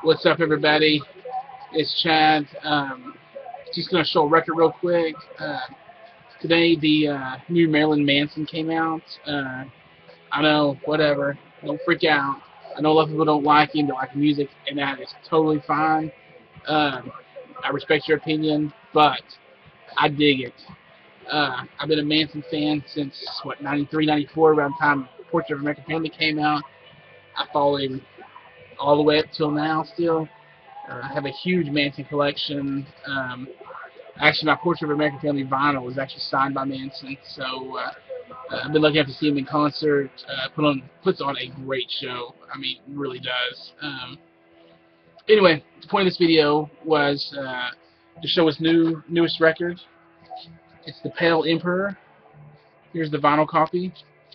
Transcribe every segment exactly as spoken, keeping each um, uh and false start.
What's up, everybody? It's Chad. Um, just gonna show a record real quick. Uh, today, the uh, new Marilyn Manson came out. Uh, I know, whatever. Don't freak out. I know a lot of people don't like him, don't like music, and that is totally fine. Um, I respect your opinion, but I dig it. Uh, I've been a Manson fan since what ninety-three, ninety-four, around the time Portrait of an American Family came out. I followed him all the way up till now still. Uh, I have a huge Manson collection. Um, actually, my Portrait of an American Family vinyl was actually signed by Manson, so uh, uh, I've been lucky enough to see him in concert. Uh, put on puts on a great show. I mean, really does. Um, anyway, the point of this video was uh, to show his new newest record. It's The Pale Emperor. Here's the vinyl copy.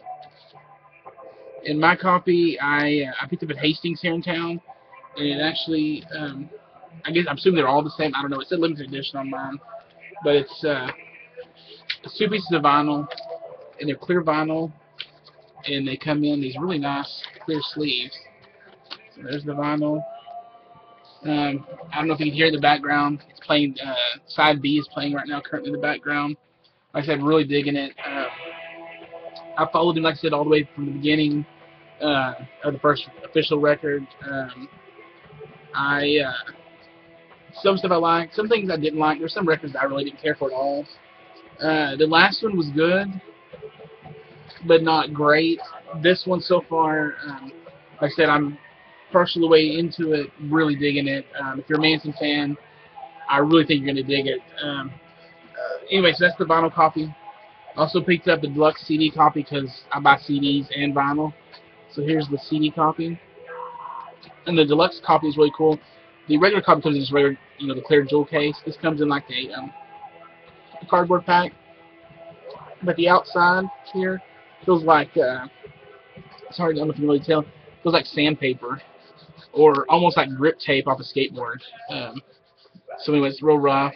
In my copy, I uh, I picked up at Hastings here in town, and it actually, um, I guess I'm assuming they're all the same. I don't know. It said limited edition on mine, but it's uh, it's two pieces of vinyl, and they're clear vinyl, and they come in these really nice clear sleeves. So there's the vinyl. Um, I don't know if you can hear in the background. It's playing. Uh, side B is playing right now, currently in the background. Like I said, really digging it. Uh, I followed him, like I said, all the way from the beginning uh, of the first official record. Um, I uh, some stuff I liked, some things I didn't like. There's some records I really didn't care for at all. Uh, the last one was good, but not great. This one so far, um, like I said, I'm partially the way into it, really digging it. Um, if you're a Manson fan, I really think you're going to dig it. Um, uh, anyway, so that's the vinyl copy. Also picked up the deluxe C D copy because I buy C Ds and vinyl. So here's the C D copy. And the deluxe copy is really cool. The regular copy comes in this regular, you know, the clear jewel case. This comes in like a, um, a cardboard pack. But the outside here feels like, uh, sorry, I don't know if you can really tell, feels like sandpaper. Or almost like grip tape off a skateboard. Um, so anyway, it's real rough.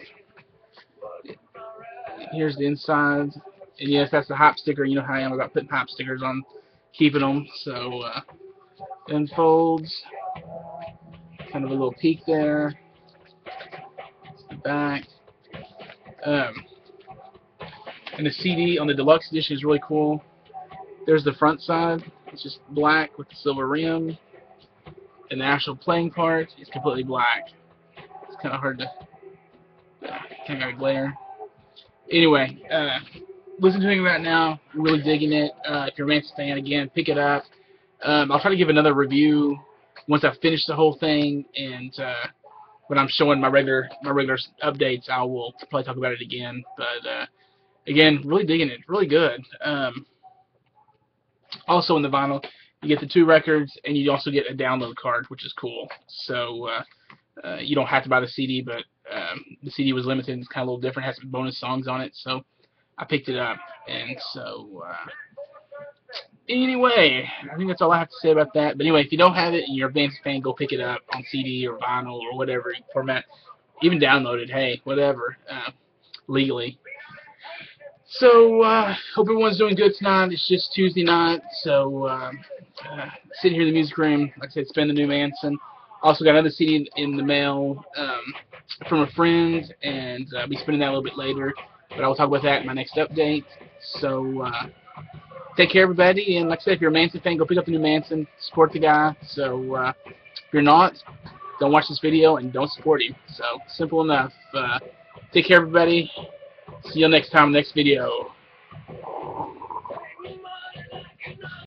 Here's the inside. And yes, that's the hop sticker. You know how I am about putting hop stickers on, keeping them. So, uh, unfolds. Kind of a little peek there. The back. Um, and the C D on the deluxe edition is really cool. There's the front side. It's just black with the silver rim. And the actual playing part is completely black. It's kind of hard to, uh, kind of glare. Anyway, uh, listen to him right now. I'm really digging it. Uh, if you're a Manson fan, again, pick it up. Um, I'll try to give another review once I finish the whole thing, and uh, when I'm showing my regular my regular updates, I will probably talk about it again. But uh, again, really digging it. Really good. Um, also in the vinyl, you get the two records, and you also get a download card, which is cool. So uh, uh, you don't have to buy the C D, but um, the C D was limited. It's kind of a little different. It has some bonus songs on it, so I picked it up. And so uh, anyway, I think that's all I have to say about that. But anyway, if you don't have it and you're a Manson fan, go pick it up on C D or vinyl or whatever format. Even download it. Hey, whatever, uh, legally. So, uh, hope everyone's doing good tonight. It's just Tuesday night, so uh, uh, sitting here in the music room, like I said, spend the new Manson. Also got another C D in the mail um, from a friend, and uh, I'll be spending that a little bit later, but I will talk about that in my next update. So, uh, take care, everybody, and like I said, if you're a Manson fan, go pick up the new Manson, support the guy. So, uh, if you're not, don't watch this video and don't support him. So, simple enough. Uh, take care, everybody. See you next time, next video.